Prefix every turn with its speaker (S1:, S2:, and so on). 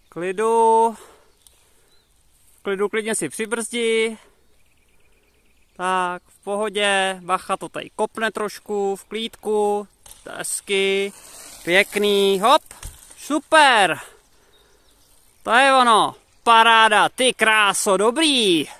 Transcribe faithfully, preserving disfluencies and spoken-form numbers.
S1: Klidu. Klidu, klidně si přibrzdí. Tak, v pohodě. Bacha to tady kopne trošku, v klídku. Hezky. Pěkný, hop. Super. To je ono. Paráda, ty kráso, dobrý.